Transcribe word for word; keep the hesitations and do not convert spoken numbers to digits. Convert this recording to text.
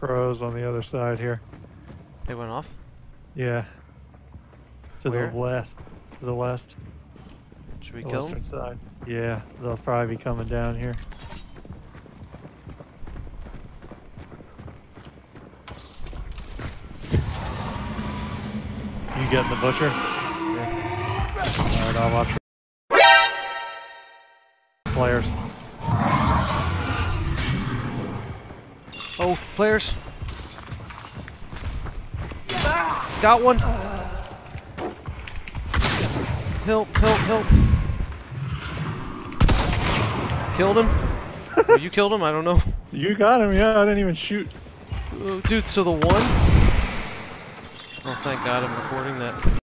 crows on the other side here. They went off? Yeah. To Where? the west. To the west. Should we The kill western them? side. Yeah, they'll probably be coming down here. You getting the butcher? Yeah. Alright, I'll watch. Players. Oh, players! Got one! Help, help, help! Killed him? Or you killed him? I don't know. You got him, yeah, I didn't even shoot. Oh, dude, so the one? Oh, thank God I'm recording that.